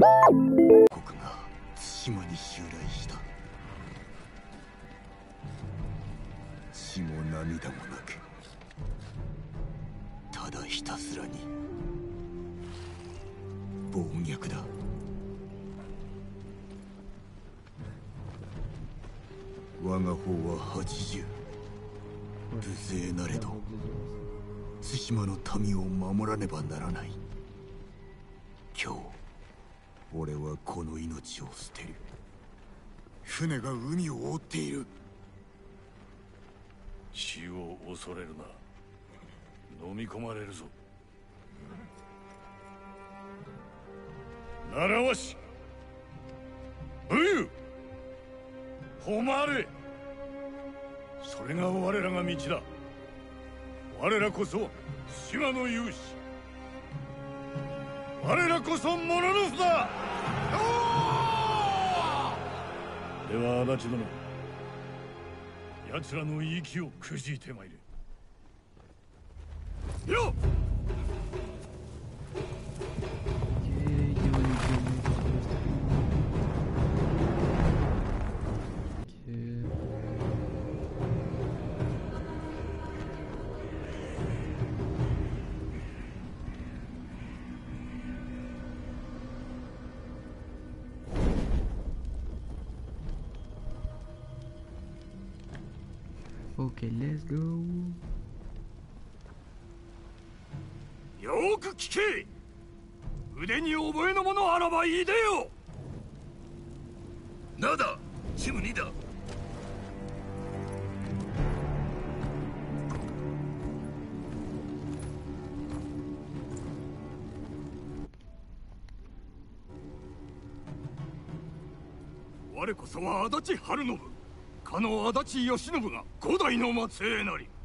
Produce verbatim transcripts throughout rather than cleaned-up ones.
国が対馬に襲来した。血も涙もなく、ただひたすらに暴虐だ。我が方は八十、無勢なれど対馬の民を守らねばならない。今日俺はこの命を捨てる。船が海を覆っている。 死を恐れるな。飲み込まれるぞ。習わし、武勇、誉れ、それが我らが道だ。我らこそ島の勇士、我らこそモノノフだ。では足立殿、奴らの息をくじいてまいれ。よっ。 Okay, let's go. よく聞け。腕に覚えのものあらばいいでよ。 なだ、チムにだ。 我こそは足立晴信、かの足立義信が五代の末裔なり。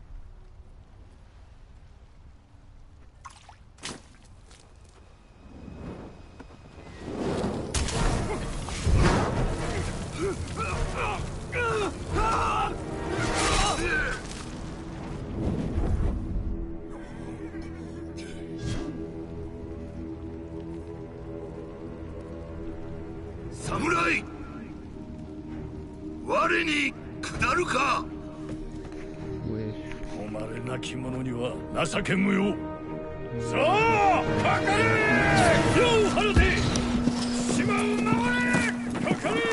侍、我に下るか。 誉れなき者には情け無用。さあかかれ。世を晴れて島を守れ。かかれ。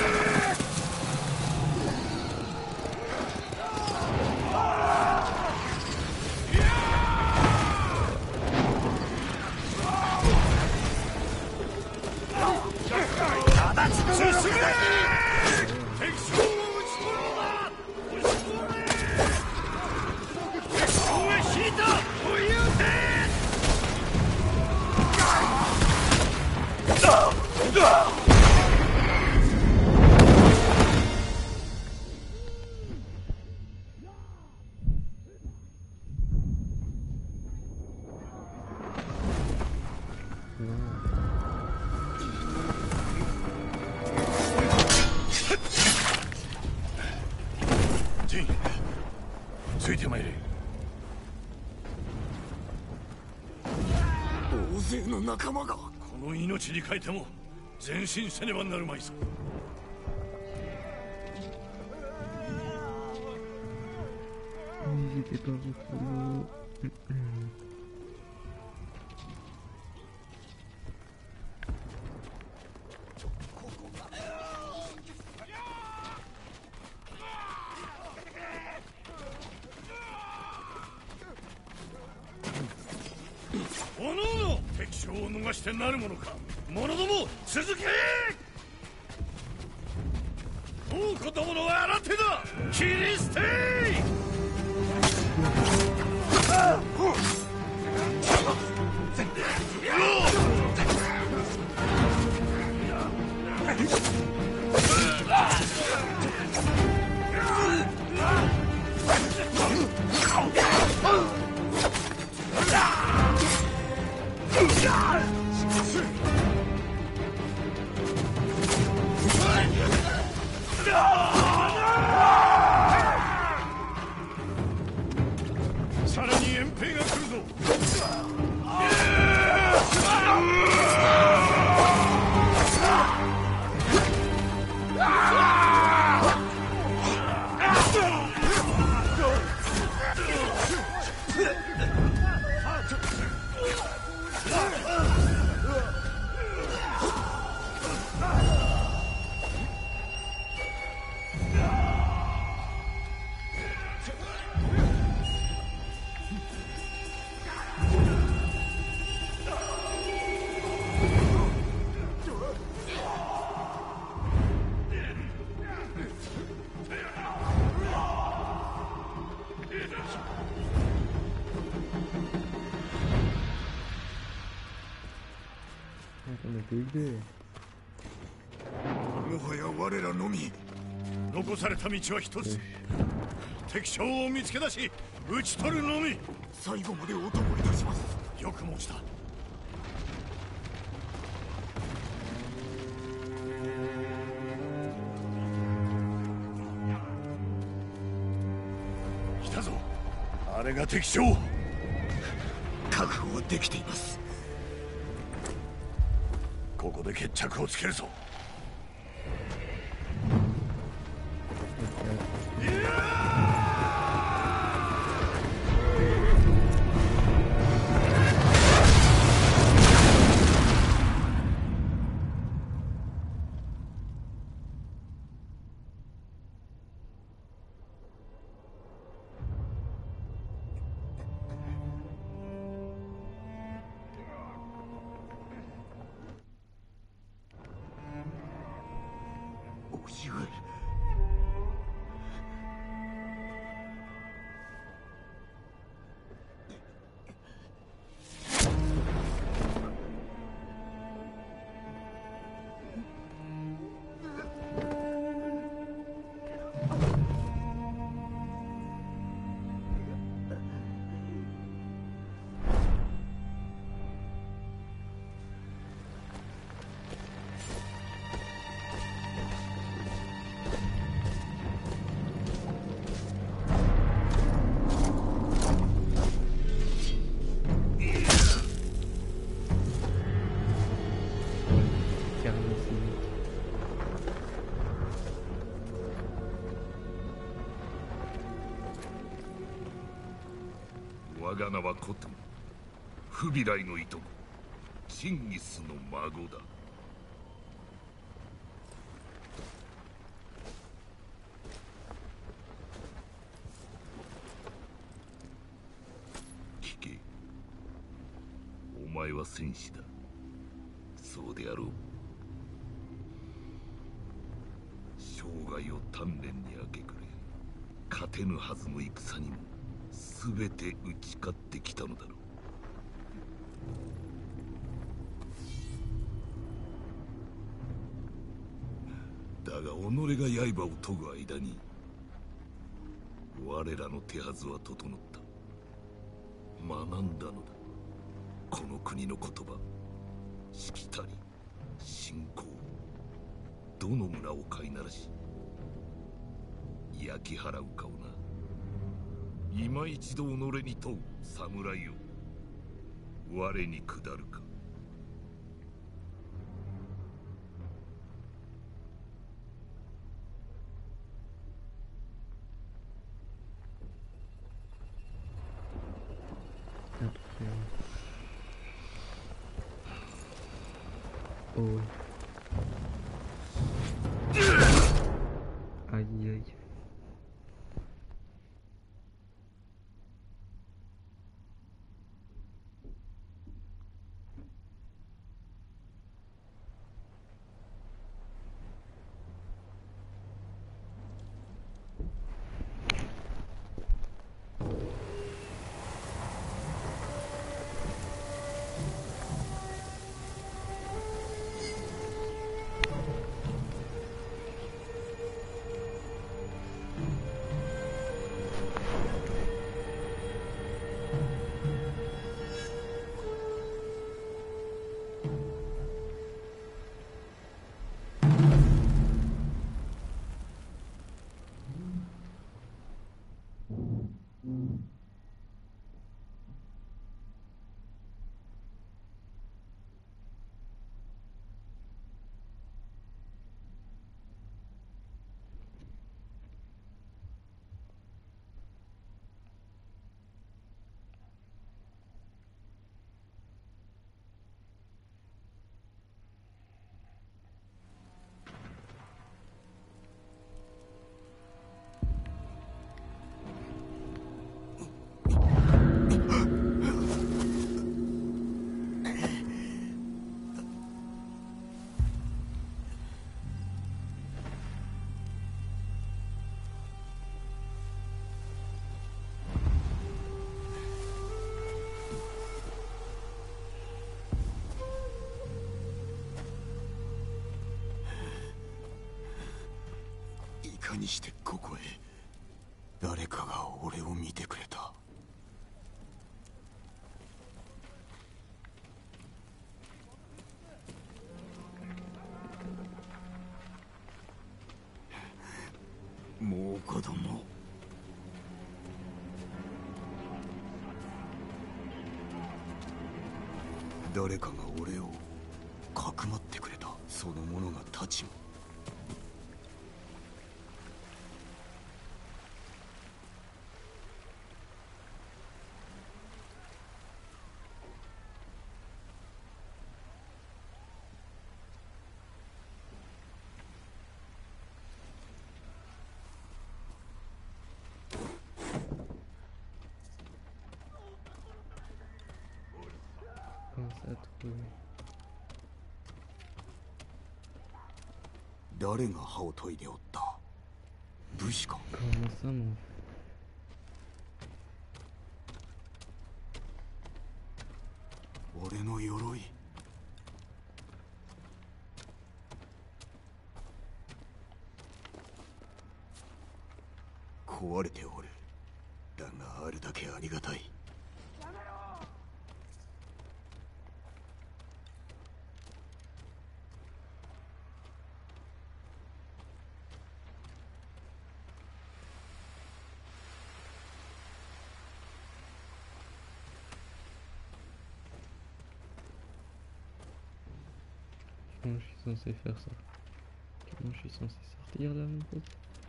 進め。敵将を撃ち取るのだ。押し込め。敵将へ引いた。お言うて。ジン、ついてまいれ。 大勢の仲間が。 この命に代えても前進せねばなるまいぞ。 N'hésitez pas à vous follow. おのおの敵将を逃してなるものか。者ども続け。王子どもの新手だ。切り捨て。 もはや我らのみ。 残された道は一つ。敵将を見つけ出し討ち取るのみ。 最後までお供いたします。 よく申した。来たぞ。あれが敵将。 確保はできています。 ここで決着をつけるぞ。 我が名はコトゥ、フビライのいとこ、チンギスの孫だ。聞け、お前は戦士だ。そうであろう。生涯を鍛錬に明け暮れ、勝てぬはずの戦にも全て打ち勝ってきたのだろう。だが己が刃を研ぐ間に我らの手はずは整った。学んだのだ、この国の言葉、しきたり、信仰。どの村を飼いならし焼き払うかをな。今一度己に問う侍よ、我に下るか。 Ôi. Ai ơi. かにしてここへ。誰かが俺を見てくれた。もう子供。誰かが俺をかくまってくれた。その者が太刀も。 Pense à trouver. 誰が歯を研いでおった。武士か。 Comment ça, mon... 俺の鎧。壊れておる。だがあるだけありがたい。 Comment je suis censé faire ça? Comment je suis censé sortir là, mon pote?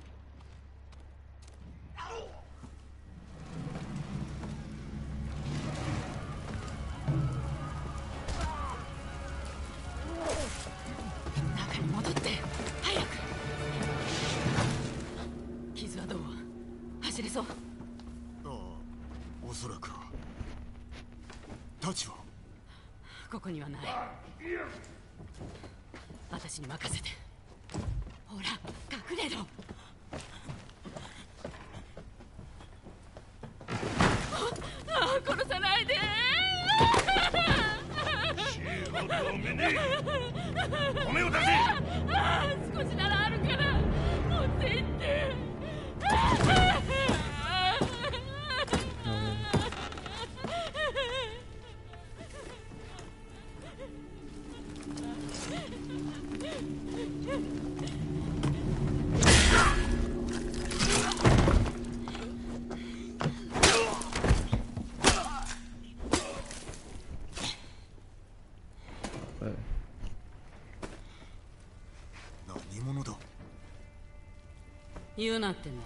ああ、おそらくは。太刀はここにはない。私に任せて。ほら、隠れろ。ああ、殺さないで。 米を出せ。 ああ、少しならあるから持って行って。 Ouais. 何者だ。 言うなってんだ。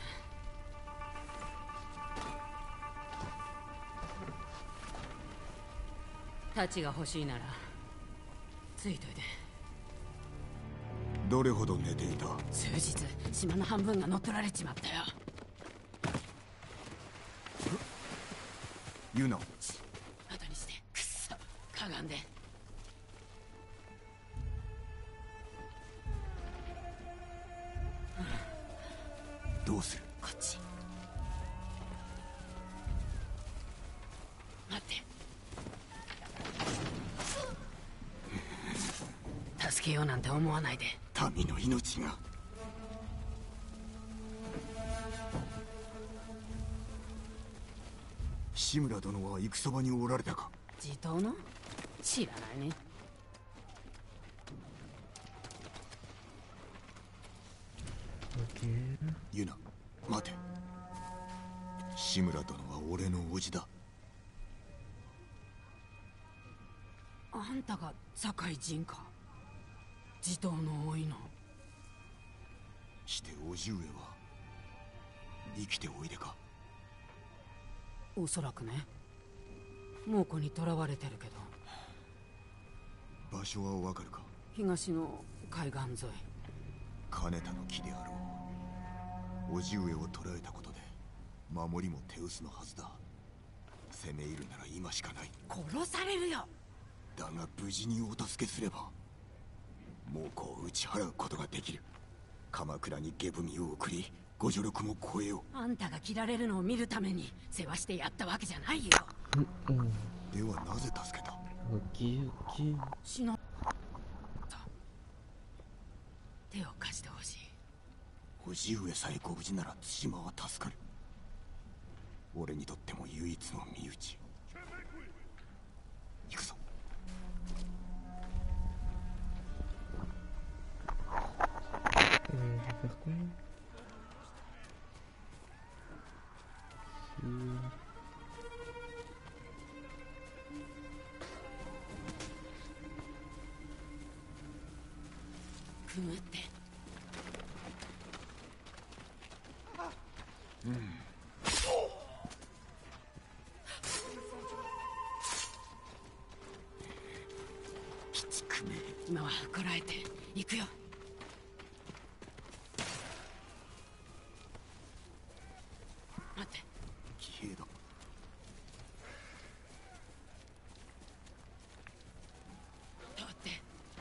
太刀が欲しいならついといて。 どれほど寝ていた。 数日、島の半分が乗っ取られちまったよ。 ユナ。 後にして。くっそ、かがんで。 どうする。 こっち。待って。助けようなんて思わないで。 民の命が。志村殿は戦場におられたか。 地頭の知らないね。 Ok. ユナ、待て。志村殿は俺の叔父だ。 あんたが堺人か。地頭の多いの。 して叔父上は生きておいでか。 おそらくね。猛虎に囚われてるけど。 場所はわかるか。 東の海岸沿い。 金田の木であろう。叔父上を捕らえたことで守りも手薄のはずだ。攻め入るなら今しかない。 殺されるよ。 だが無事にお助けすれば猛虎を打ち払うことができる。鎌倉に下踏みを送りご助力も超えよう。 あんたが切られるのを見るために世話してやったわけじゃないよ。 Mm-mm. ではなぜ助けた。 Ok, ok. 死の手を貸してほしい。 叔父上さえご無事なら対馬は助かる。俺にとっても唯一の身内。行くぞ。 Euh, je vais faire quoi? Si... くぐって。 うん。鬼畜め。 今はこらえて行くよ。待って。 騎兵だ。 通って。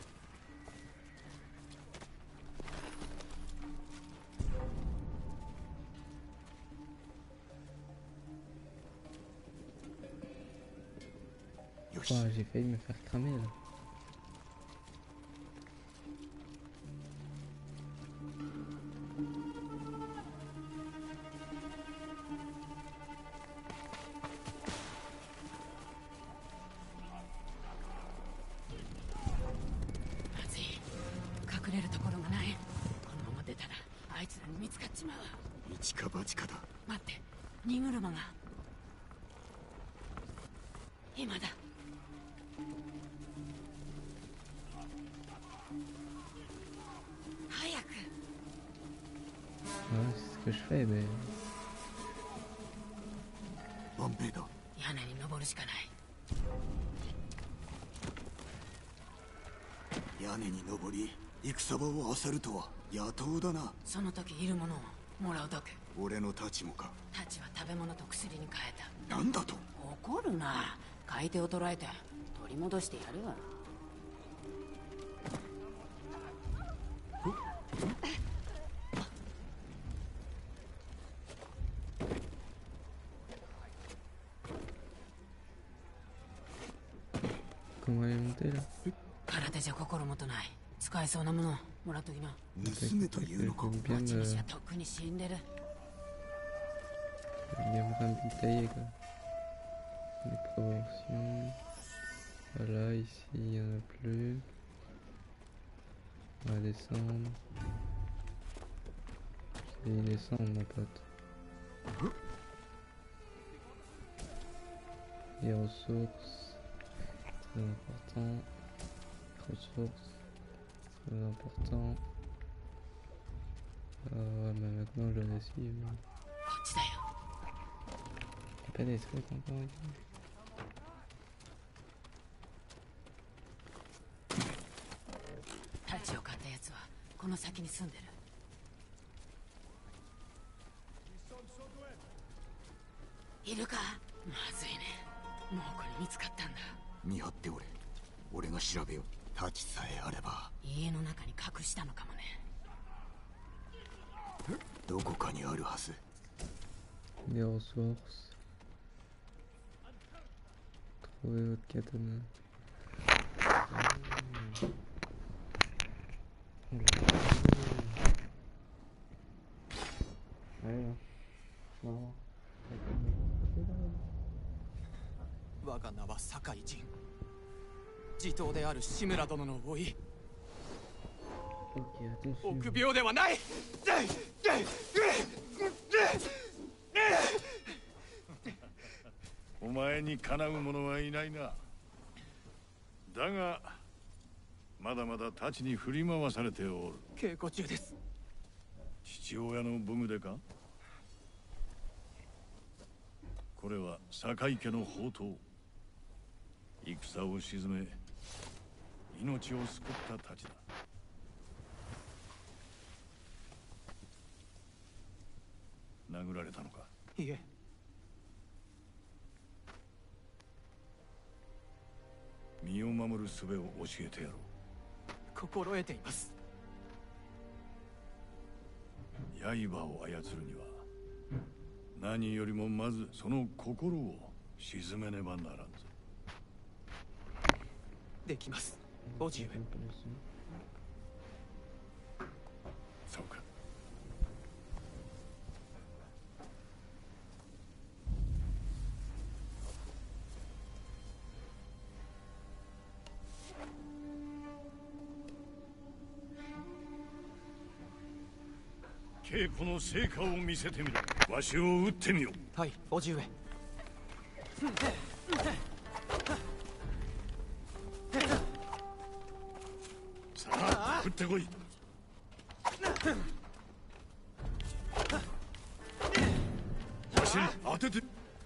Oh, j'ai failli me faire cramer là. Ouais, c'est ce que je fais, mais... 万兵だ。 屋根に登るしかない。 屋根に登り戦場を漁るとは野党だな。 その時いるものをもらうだけ。 俺の太刀もか。 太刀は食べ物と薬に変えた。 なんだと。 怒るな。買い手を捕らえて取り戻してやるわ。 Comment aller monter là? 空手じゃ心もとない。使えそうなものもらっときな。 盗めというのか。 bien me... 町主はとっくに死んでる。 bien me ravitailler quoi. Les proportions. Voilà, ici il n'y en a plus. On va descendre. C'est une descendre mon pote. Les ressources. Très important. Ressources. Très important. Euh, mais maintenant je le suis. Mais... こっちだよ。 Il n'y a pas des trucs encore ici. 太刀を買ったやつはこの先に住んでる。いるか。まずいね。もうこれ見つかったんだ。 見張っておれ。俺が調べよう。太刀さえあれば。 家の中に隠したのかもね。 どこかにあるはず。 Les ressources. Trouver votre katana. Allez, non. 我が名は酒井陣。地頭である志村殿の甥。 Ok, attention. 臆病ではない。 お前にかなう者はいないな。だがまだまだ太刀に振り回されておる。 稽古中です。 父親の武具でか。これは酒井家の宝刀。戦を鎮め命を救った太刀だ。殴られたのか。 いえ。 身を守る術を教えてやろう。 心得ています。 刃を操るには何よりもまずその心を鎮めねばならんぞ。 できます、叔父上。 そうか。 稽古の成果を見せてみろ。わしを撃ってみよ。 はい、叔父上。 さあ撃ってこい。わしに当てて。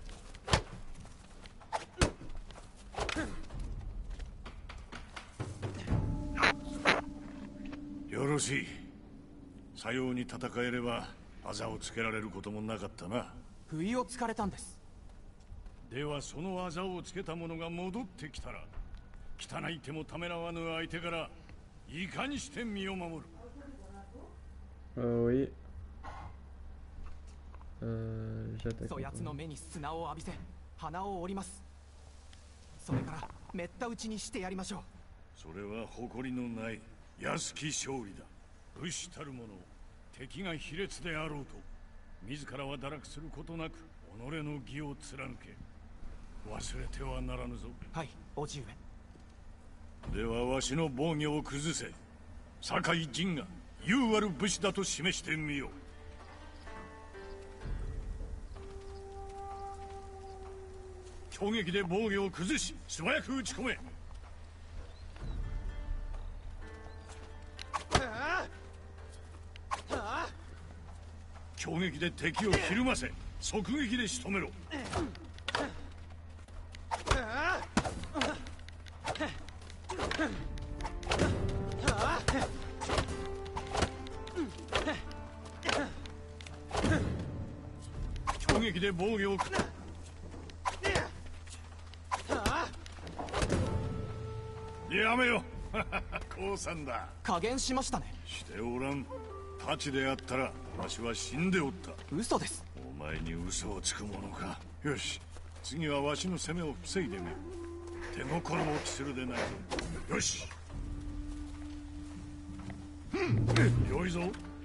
よろしい。さように戦えればあざをつけられることもなかったな。 不意をつかれたんです。 ではそのあざをつけた者が戻ってきたら、汚い手もためらわぬ相手からいかにして身を守る。 Euh, oui. Euh, j'attaque. そやつの目に砂を浴びせ鼻を折ります。それからめった打ちにしてやりましょう。 それは誇りのない安き勝利だ。武士たる者、敵が卑劣であろうと自らは堕落することなく己の義を貫け。忘れてはならぬぞ。 はい、叔父上。ではわしの防御を崩せ。酒井陣が優ある武士だと示してみよう。攻撃で防御を崩し素早く打ち込め。攻撃で敵をひるませ側撃で仕留めろ。攻撃で防御をやめよ。降参だ。 加減しましたね。 しておらん。太刀であったらわしは死んでおった。 嘘です。 お前に嘘をつくものか。よし、次はわしの攻めを防いでみる。手心を期するでないぞ。よし、よいぞ。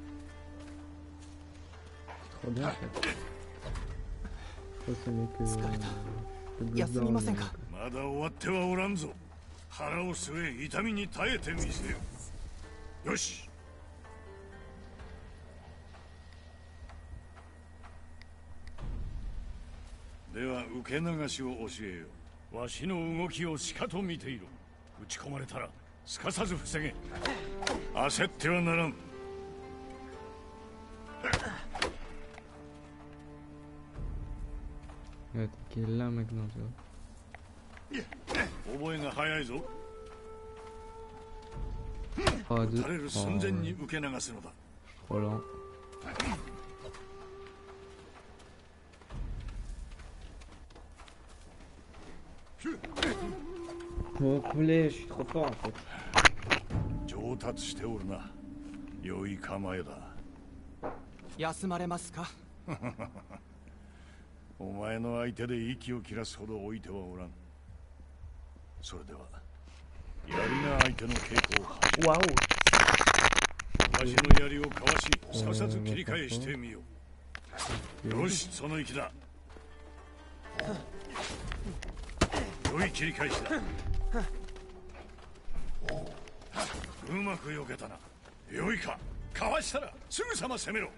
Trop bien, ça. Oh, c'est mieux que... 疲れた。 le Bloodborne, 休みませんか。 まだ終わってはおらんぞ。腹を据え痛みに耐えてみせよ。よし。では受け流しを教えよう。わしの動きをしかと見ていろ。撃ち込まれたらすかさず防げ。焦ってはならん。 Il va attaquer là maintenant, tu vois. 覚えが早いぞ。 trois, deux, 撃たれる oh, 寸前に ouais. 受け流すのだ。 Trop lent. Bon, poulet, je suis trop fort en fait. 上達しておるな。良い構えだ。 休まれますか。 お前の相手で息を切らすほど置いてはおらん。それでは槍が相手の稽古を始め。わお。わしの槍をかわし、すかさず切り返してみよう。よし、その息だ。良い切り返しだ。うまく避けたな。良いか。かわしたらすぐさま攻めろ。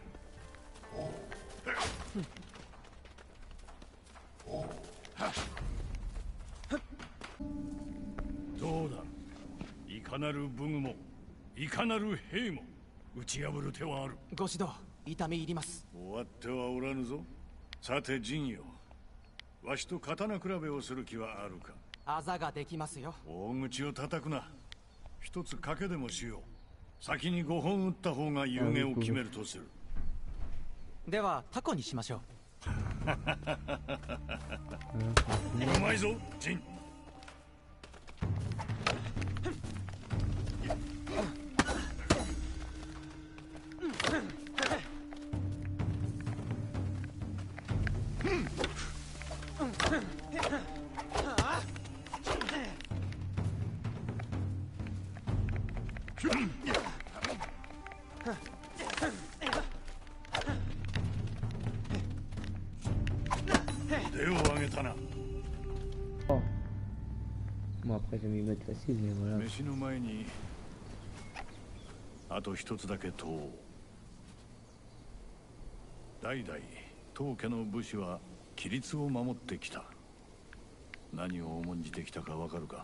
どうだ。いかなる武具もいかなる兵も打ち破る手はある。 ご指導痛み入ります。 終わってはおらぬぞ。さて陣よ、わしと刀比べをする気はあるか。 あざができますよ。 大口を叩くな。一つ賭けでもしよう。先にごほん打った方が有限を決めるとする。 ではタコにしましょう。 うまいぞ陣。 Bon, après, je vais m'y mettre l'assise, mais voilà. 飯の前にあと一つだけ問おう。 代々当家の武士は規律を守ってきた。何を重んじてきたかわかるか？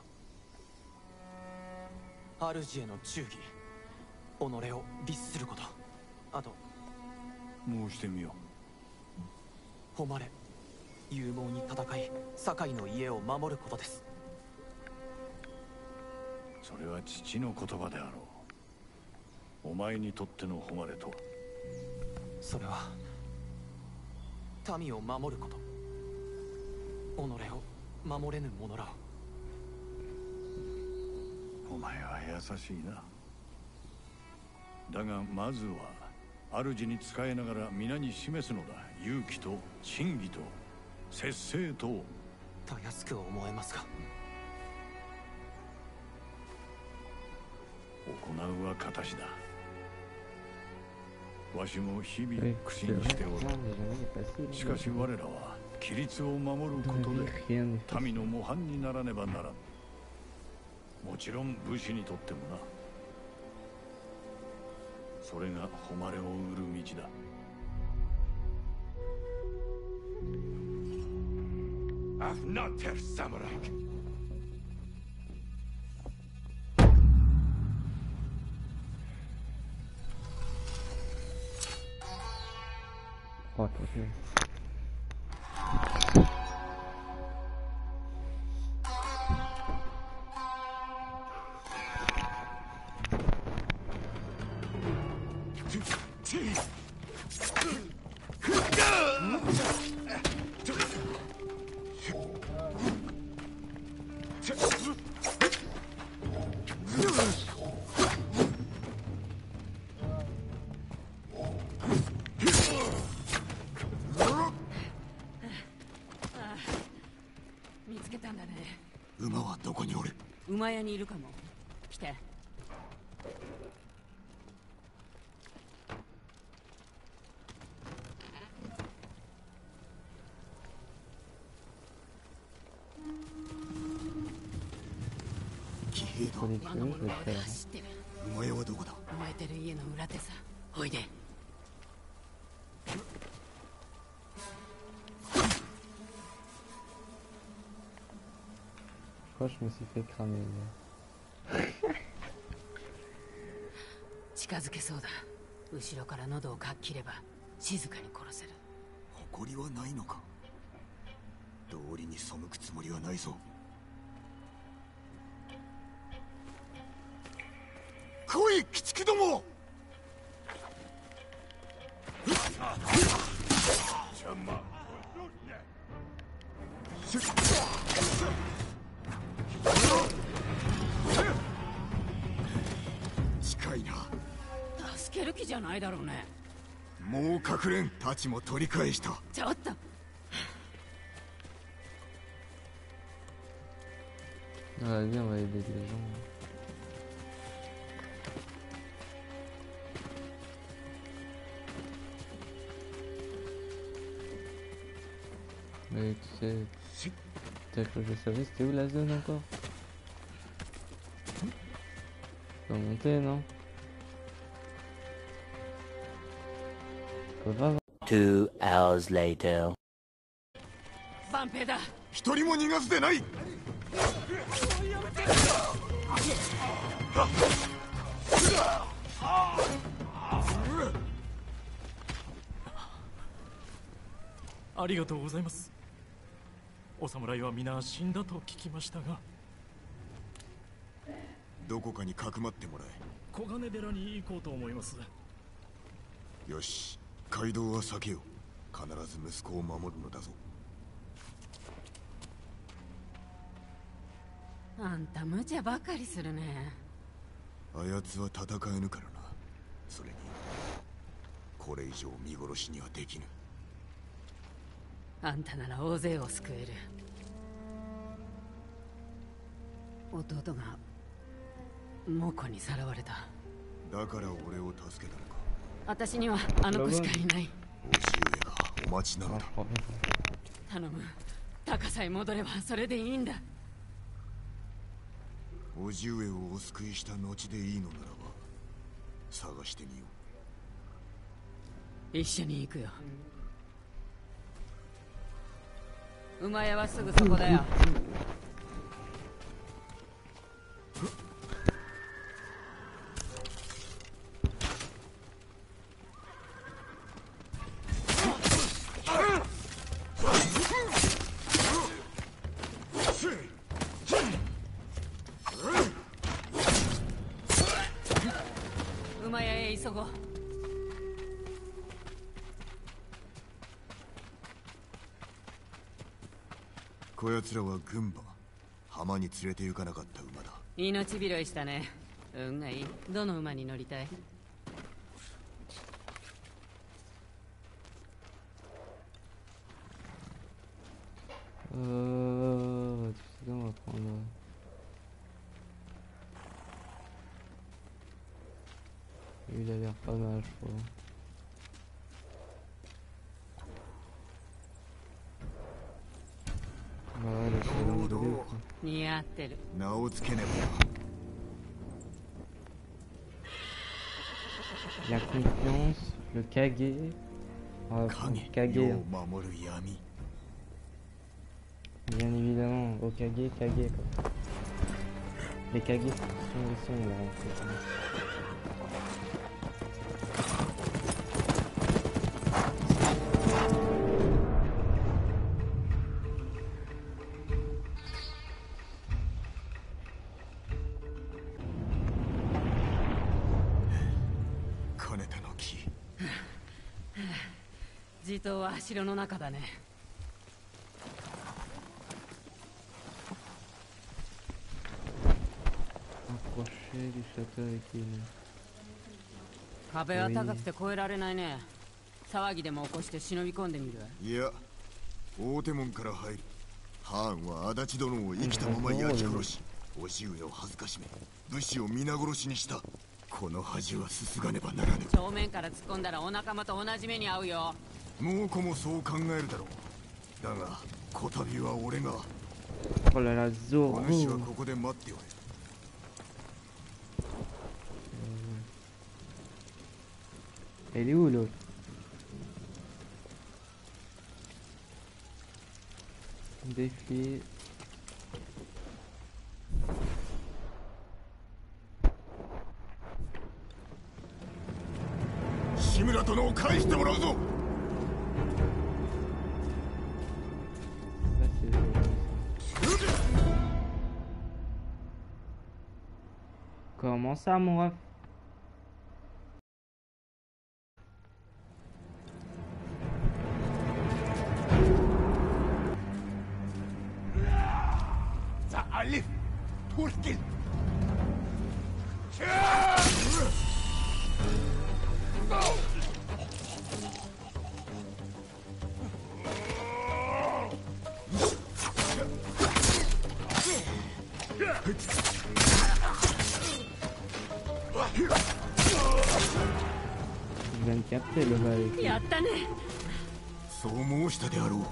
主への忠義、己を律すること、あと申してみよ誉れ、勇猛に戦い堺の家を守ることです。 う。それは父の言葉であろう。お前にとっての誉れとは？ それは民を守ること、己を守れぬ者らを。 お前は優しいな。だがまずは主に仕えながら皆に示すのだ。勇気と真偽と節制と。 たやすく思えますが、 行うは形だ。わしも日々苦心しておる。しかし我らは規律を守ることで民の模範にならねばならん。もちろん武士にとってもな。それが誉れを売る道だ。I've not had samurai. Oh, attention. 馬はどこにおる？ 馬屋にいるかも。来て。 騎兵だ。 あの者は走ってる。 馬屋はどこだ？ 燃えてる家の裏手さ。おいで。 Pourquoi je me suis fait cramer là? 近づけそうだ。後ろから喉をかっ切れば静かに殺せる。 誇りはないのか？道理に背くつもりはないぞ。来い、鬼畜ども！ 邪魔。 近いな。 助ける気じゃないだろうね。 もう隠れん。太刀も取り返した。 ちょっと。 Ah, viens, on va aider les gens. Mais tu sais, t'as cru que je savais c'était où la zone encore? Faut monter, non? Faut pas. Two hours later. 万平だ。 一人も逃がすでない。 ありがとうございます。お侍は皆死んだと聞きましたが。 どこかにかくまってもらえ。 小金寺に行こうと思います。 よし、街道は避けよう。必ず息子を守るのだぞ。 あんた無茶ばかりするね。 あやつは戦えぬからな。それにこれ以上見殺しにはできぬ。 あんたなら大勢を救える。弟が猛虎にさらわれた。 だから俺を助けたのか。 私にはあの子しかいない。 叔父上がお待ちなのだ。 頼む。高さえ戻ればそれでいいんだ。 叔父上をお救いした後でいいのならば探してみよう。 一緒に行くよ。馬屋はすぐそこだよ。馬屋へ急ごう。 こやつらは軍馬。浜に連れて行かなかった馬だ。 命拾いしたね。運がいい。どの馬に乗りたい？ Euh... Tu sais quoi, on va prendre... Lui, il a l'air pas mal, je crois. Ouais, là, c'est dans le dos, quoi. 似合ってる。 名をつけねば。 La confiance, le Kage. Ah, Kage. Bien évidemment, au Kage, Kage quoi. Les Kage sont les sons là en fait. Kaneta no ki. 地頭は城の中だね。壁は高くて越えられないね。騒ぎでも起こして忍び込んでみる。 いや、大手門から入る。ハーンは足立殿を生きたまま焼き殺し、叔父上を恥ずかしめ、武士を皆殺しにした。この恥はすすがねばならぬ。 正面から突っ込んだらお仲間と同じ目に遭うよ。 猛虎もそう考えるだろう。だが、こたびは俺が。 Oh là là, Zoro. お主はここで待っておれ。 Elle est où l'autre? Défi. 志村殿を返してもらうぞ。 Comment ça, mon ref? Ça allait, Turkin. Je viens de capter le mal. やったね。 そう申したであろう。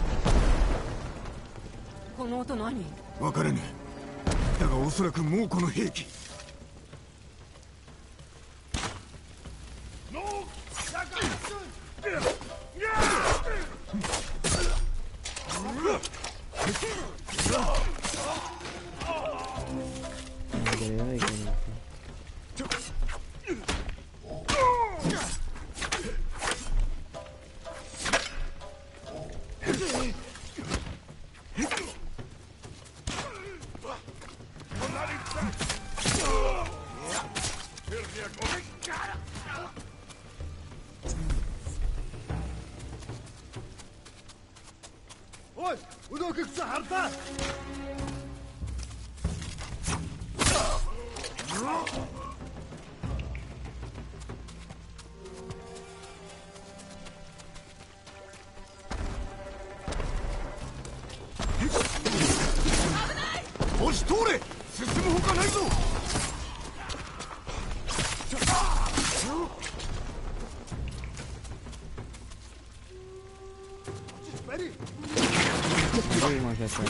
この音何？ わからぬ。だがおそらく猛虎の兵器。おし通れ、進むほかないぞ。 Oui, moi j'attends.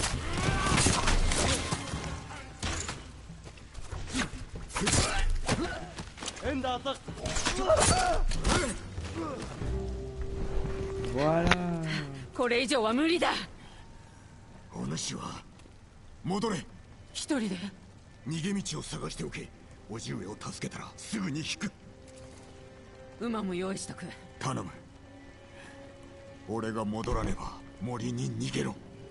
Voilà. これ以上は無理だ。 お主は戻れ。 一人で逃げ道を探しておけ。叔父上を助けたらすぐに引く。 馬も用意しとく。 頼む。俺が戻らねば森に逃げろ。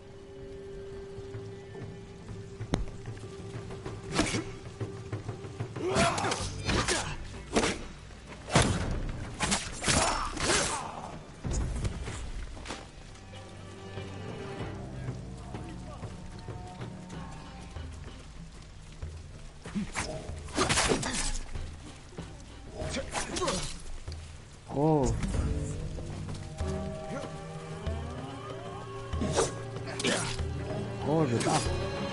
Oh. Oh, je tape.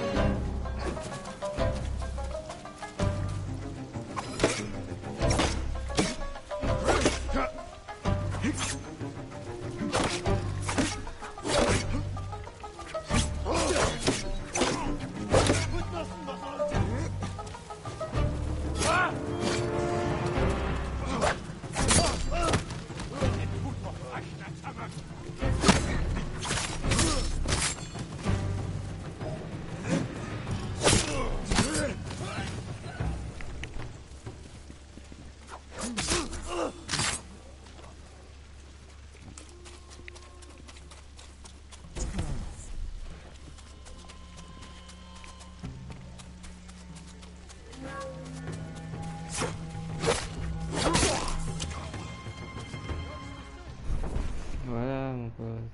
Voilà mon pote.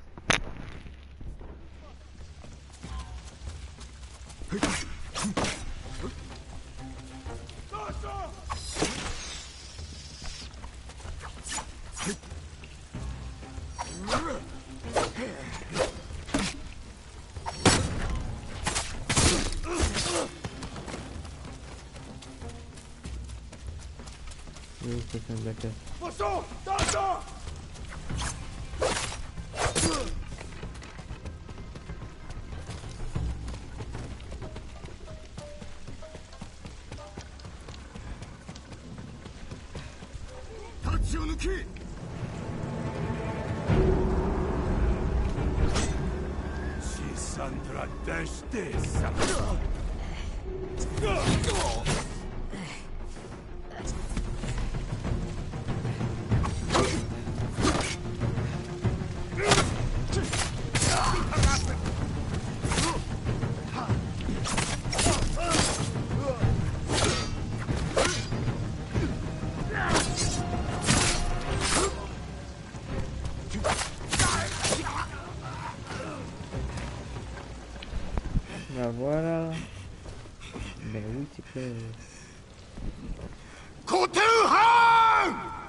Oui, ça fait un black ass. 立ちを抜け。シサンドラ出してさ。 Bah voilà. Ben oui, c'est clair. コテンハン。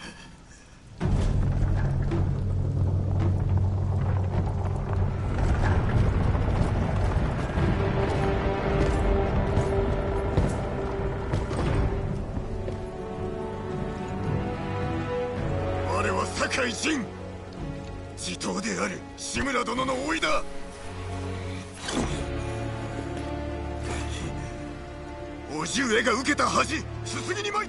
我は堺人。地頭である志村殿の甥だ。叔父上が受けた恥、すすぎに参った。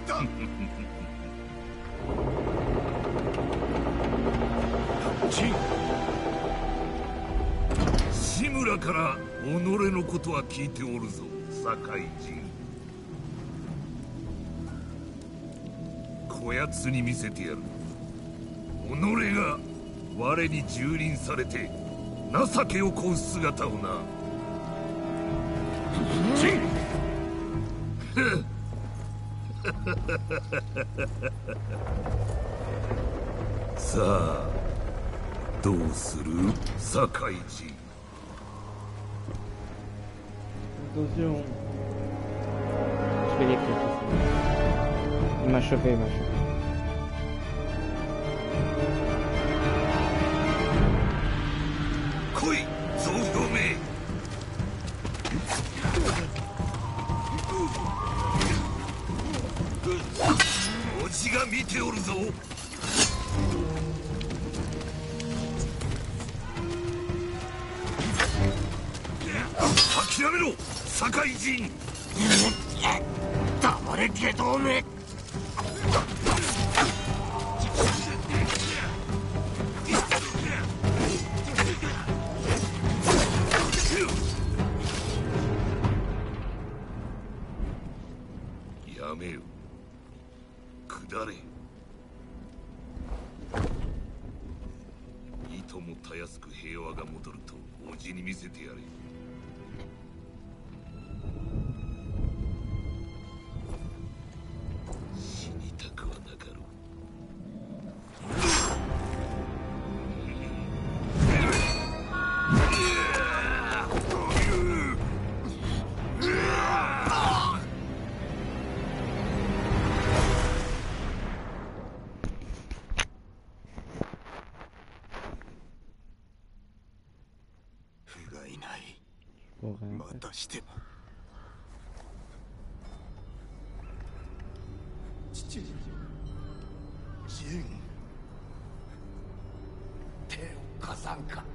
志村から己のことは聞いておるぞ、堺人。こやつに見せてやる。己が我に蹂躙されて情けをこう姿をな。陳さあどうする堺人。 Attention. Je vais l'éclater. Il m'a chopé, il m'a chopé. Koi, Zouhyome. おじが見ておるぞ。諦めろ、堺人。黙れ、外道め。 やめよ。下れ。いともたやすく平和が戻るとおじに見せてやれ。死にたくはなかろう。 不がいない。 Pour rien ま faire. たしても父上。 ジン、手を貸さんか。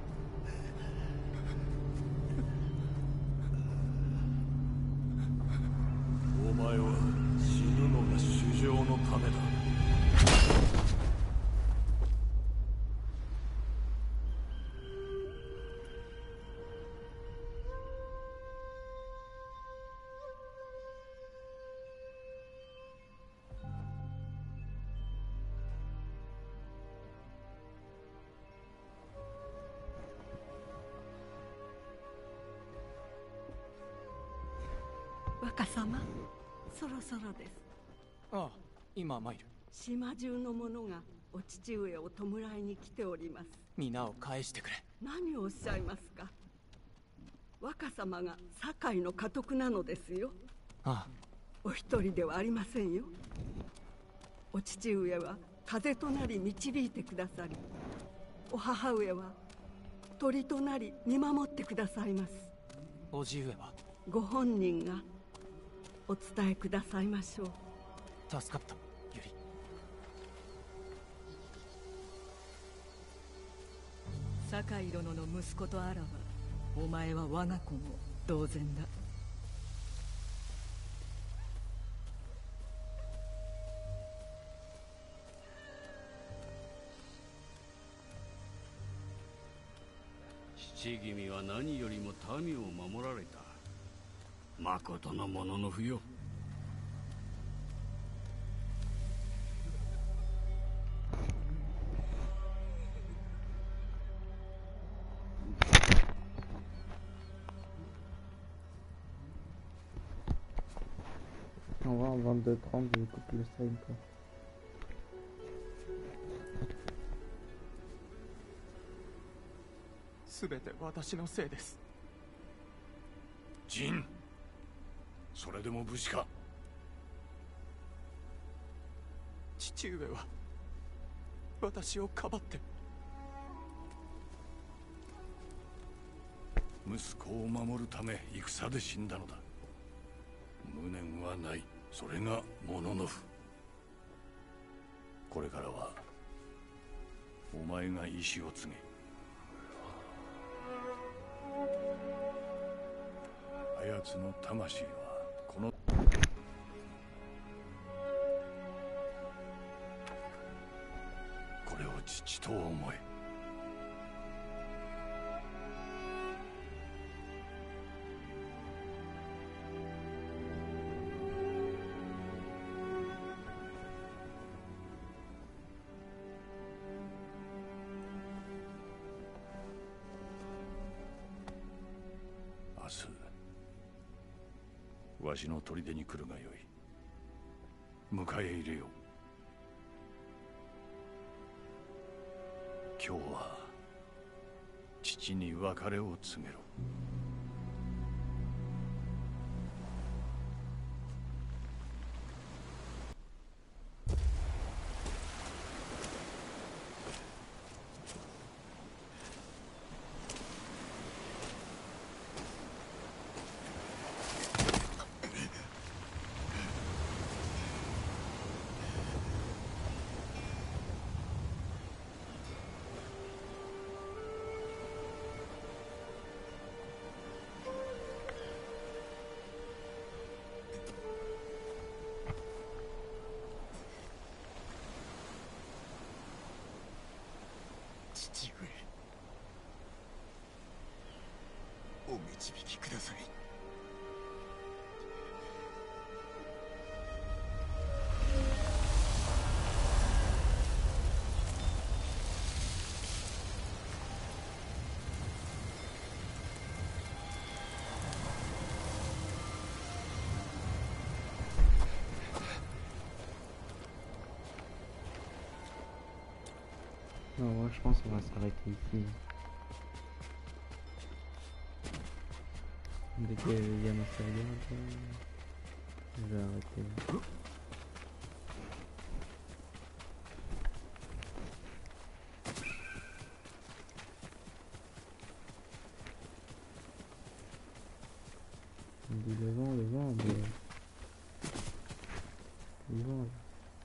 お前は死ぬのが主情のためだ。 若様、そろそろです。 ああ、今参る。 島中の者がお父上を弔いに来ております。 皆を返してくれ。 何をおっしゃいますか。若様が堺の家督なのですよ。 ああ、 お一人ではありませんよ。お父上は風となり導いてくださり、お母上は鳥となり見守ってくださいます。 おじ上はご本人がお伝えくださいましょう。 助かった、ユリ。 堺殿の息子とあらば、お前は我が子も同然だ。 父君は何よりも民を守られた。まことのものの不よ。 On va en vingt-deux trente, je coupe le stream quoi. すべて私のせいです。 ジン、それでも武士か。 父上は私をかばって。 息子を守るため戦で死んだのだ。無念はない。それがモノノフ。これからはお前が意志を継げ。あやつの魂はこのこれを父と思え。明日わしの砦に来るがよい。迎え入れよう。今日は父に別れを告げろ。 Non, moi je pense qu'on va s'arrêter ici. Dès qu'il y a ma sauvegarde, je vais arrêter. On dit le vent, le vent, mais... Le vent, là.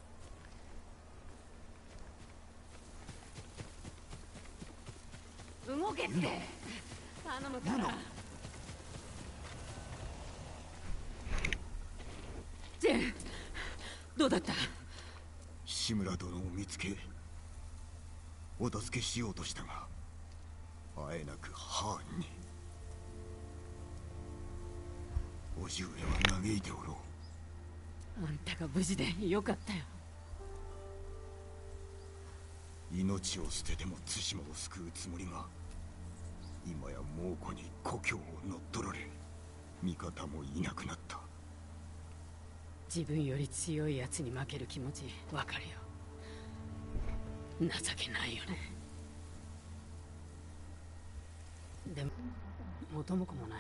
ジェン、どうだった？ 志村殿を見つけお助けしようとしたがあえなくハーンに。叔父上は嘆いておろう。 あんたが無事でよかったよ。 命を捨てても対馬を救うつもりが今や猛虎に故郷を乗っ取られ味方もいなくなった。 自分より強いやつに負ける気持ちわかるよ。情けないよね。でも元も子もない。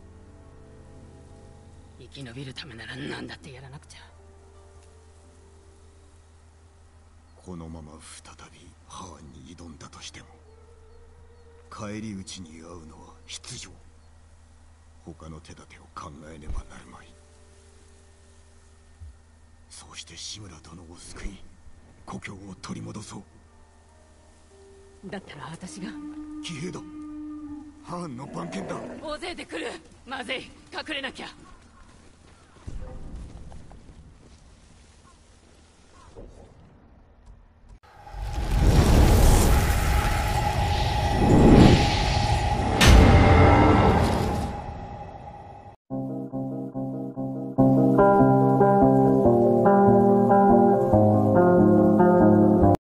生き延びるためなら何だってやらなくちゃ。 このまま再びハーンに挑んだとしても返り討ちに遭うのは必定。他の手立てを考えねばなるまい。そうして志村殿を救い故郷を取り戻そう。 だったら私が。 騎兵だ。ハーンの番犬だ。 大勢で来る。まずい、隠れなきゃ。